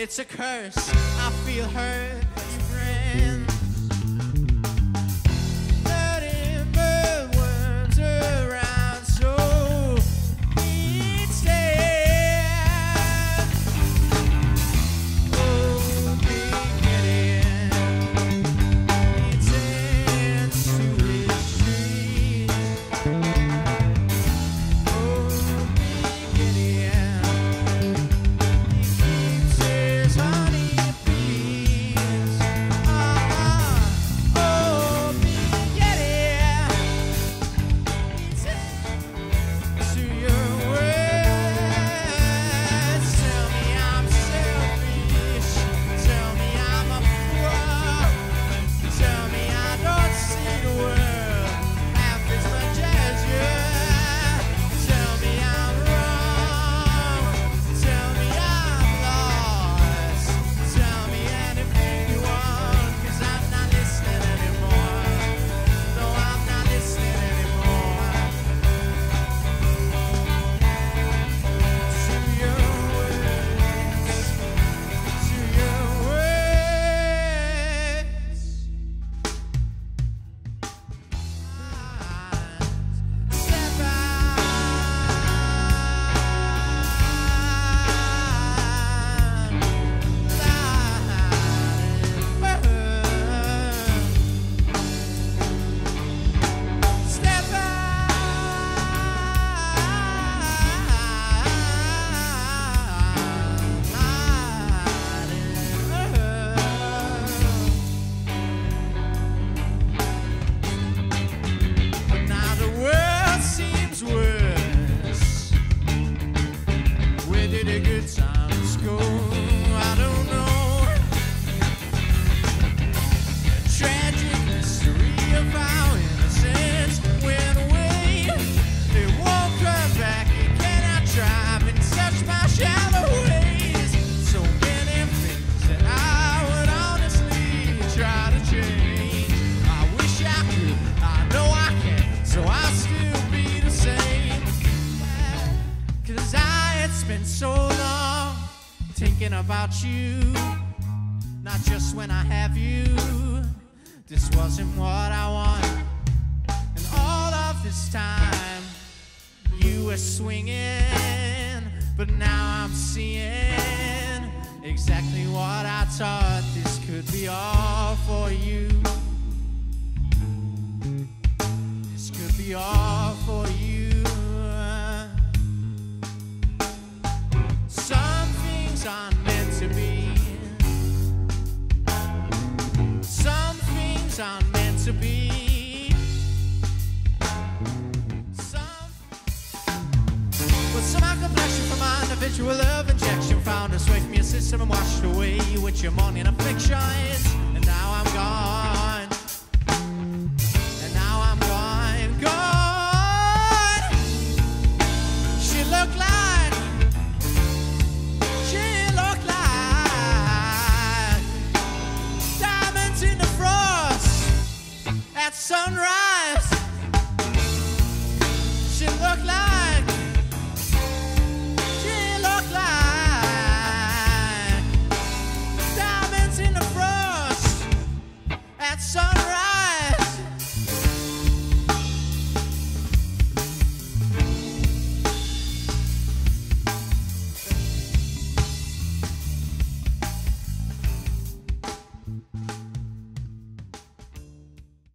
it's a curse. I feel hurt, you friend. Letting bird worms around so instead. Oh, beginning, it's into the street. Oh, beginning. About you, not just when I have you. This wasn't what I wanted, and all of this time you were swinging, but now I'm seeing exactly what I thought. This could be all for you. This could be all for you. Some things aren't meant to be. Some things aren't meant to be. Well, some I can flash you from my individual love injection found its way from your system and washed away with your morning afflictions, and now I'm gone.